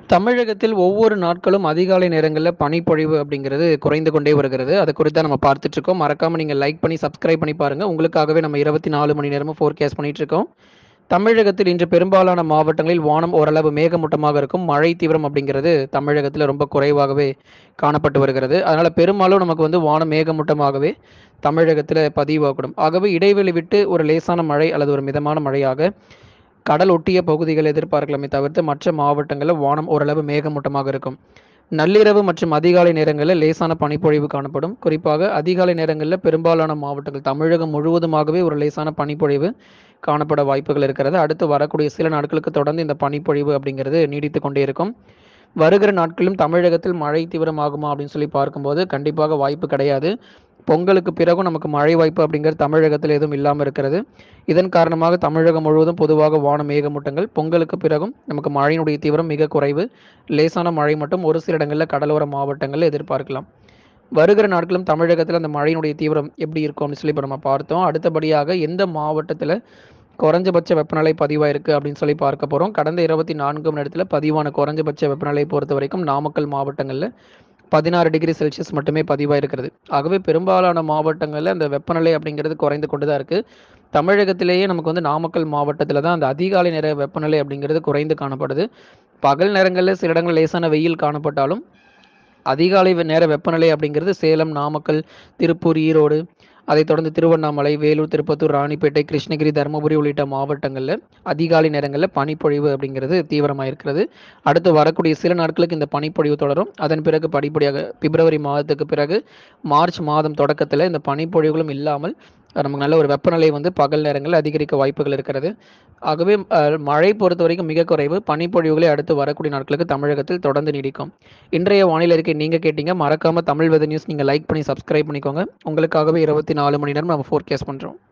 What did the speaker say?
தமிழகத்தில் ஒவ்வொரு நாட்களும் அதிகாலை நேரங்கள்ல பனிப்பொழிவு அப்படிங்கிறது குறைந்து கொண்டே வருகிறது. அது குறித்து தான் நம்ம பார்த்துட்டு இருக்கோம். மறக்காம நீங்க லைக் பண்ணி சப்ஸ்கிரைப் பண்ணி பாருங்க. உங்களுக்காகவே நம்ம 24 மணி நேரமும் ஃபோர்காஸ்ட் பண்ணிட்டு இருக்கோம். தமிழகத்தில் இன்று பெரும்பாலான மாவட்டங்களில் வானம் ஓரளவு மேகமூட்டமாக இருக்கும். மழை தீவிரம் அப்படிங்கிறது தமிழகத்தில் ரொம்ப குறைவாகவே காணப்பட்டு வருகிறது. அதனால பெரும்பாலும் நமக்கு வந்து வானம் மேகமூட்டமாகவே தமிழகத்தில் பதிவாகக்கூடும். ஆகவே இடைவெளி விட்டு ஒரு லேசான மழை அல்லது ஒரு மிதமான மழையாக கடல் ஒட்டிய பகுதிகள் எதிர்பார்க்கலாமே தவிர்த்து மற்ற மாவட்டங்களில் வானம் ஓரளவு மேகமூட்டமாக இருக்கும். நள்ளிரவு மற்றும் அதிகாலை நேரங்களில் லேசான பனிப்பொழிவு காணப்படும். குறிப்பாக அதிகாலை நேரங்களில் பெரும்பாலான மாவட்டங்கள் தமிழகம் முழுவதுமாகவே ஒரு லேசான பனிப்பொழிவு காணப்பட வாய்ப்புகள் இருக்கிறது. அடுத்து வரக்கூடிய சில நாட்களுக்கு தொடர்ந்து இந்த பனிப்பொழிவு அப்படிங்கிறது நீடித்து கொண்டே இருக்கும். வருகிற நாட்களிலும் தமிழகத்தில் மழை தீவிரமாகுமா அப்படின்னு சொல்லி பார்க்கும்போது கண்டிப்பாக வாய்ப்பு கிடையாது. பொங்கலுக்கு பிறகும் நமக்கு மழை வாய்ப்பு அப்படிங்கிறது தமிழகத்தில் எதுவும் இல்லாமல் இருக்கிறது. இதன் காரணமாக தமிழகம் முழுவதும் பொதுவாக வான மேகமூட்டங்கள். பொங்கலுக்கு பிறகும் நமக்கு மழையினுடைய தீவிரம் மிக குறைவு. லேசான மழை மட்டும் ஒரு சில இடங்களில் கடலோர மாவட்டங்களில் எதிர்பார்க்கலாம். வருகிற நாட்களும் தமிழகத்தில் அந்த மழையினுடைய தீவிரம் எப்படி இருக்கும் அப்படின்னு சொல்லி இப்போ நம்ம பார்த்தோம். அடுத்தபடியாக எந்த மாவட்டத்தில் குறைஞ்சபட்ச வெப்பநிலை பதிவாயிருக்கு அப்படின்னு சொல்லி பார்க்க போகிறோம். கடந்த 24 மணி நேரத்தில் பதிவான குறைஞ்சபட்ச வெப்பநிலையை பொறுத்த வரைக்கும் நாமக்கல் மாவட்டங்களில் 16 டிகிரி செல்சியஸ் மட்டுமே பதிவாயிருக்கிறது. ஆகவே பெரும்பாலான மாவட்டங்களில் அந்த வெப்பநிலை அப்படிங்கிறது குறைந்து கொண்டு தான் இருக்குது. தமிழகத்திலேயே நமக்கு வந்து நாமக்கல் மாவட்டத்தில் தான் அந்த அதிகாலை நேர வெப்பநிலை அப்படிங்கிறது குறைந்து காணப்படுது. பகல் நேரங்களில் சில இடங்கள் லேசான வெயில் காணப்பட்டாலும் அதிகாலை நேர வெப்பநிலை அப்படிங்கிறது சேலம், நாமக்கல், திருப்பூர், ஈரோடு, அதைத் தொடர்ந்து திருவண்ணாமலை, வேலூர், திருப்பத்தூர், ராணிப்பேட்டை, கிருஷ்ணகிரி, தருமபுரி உள்ளிட்ட மாவட்டங்களில் அதிகாலை நேரங்களில் பனிப்பொழிவு அப்படிங்கிறது தீவிரமாக இருக்கிறது. அடுத்து வரக்கூடிய சில நாட்களுக்கு இந்த பனிப்பொழிவு தொடரும். அதன் பிறகு படிப்படியாக பிப்ரவரி மாதத்துக்கு பிறகு மார்ச் மாதம் தொடக்கத்தில் இந்த பனிப்பொழிவுகளும் இல்லாமல் நமக்கு நல்ல ஒரு வெப்பநிலை வந்து பகல் நேரங்களில் அதிகரிக்க வாய்ப்புகள் இருக்கிறது. ஆகவே மழை பொறுத்த வரைக்கும் மிக குறைவு. பனிப்பொழிவுகளை அடுத்து வரக்கூடிய நாட்களுக்கு தமிழகத்தில் தொடர்ந்து நீடிக்கும். இன்றைய வானிலை அறிக்கை நீங்கள் கேட்டீங்க. மறக்காமல் தமிழ் வெதர் நியூஸ் நீங்கள் லைக் பண்ணி சப்ஸ்கிரைப் பண்ணிக்கோங்க. உங்களுக்காகவே 24 மணி நேரம் நம்ம ஃபோர்காஸ்ட் பண்ணுறோம்.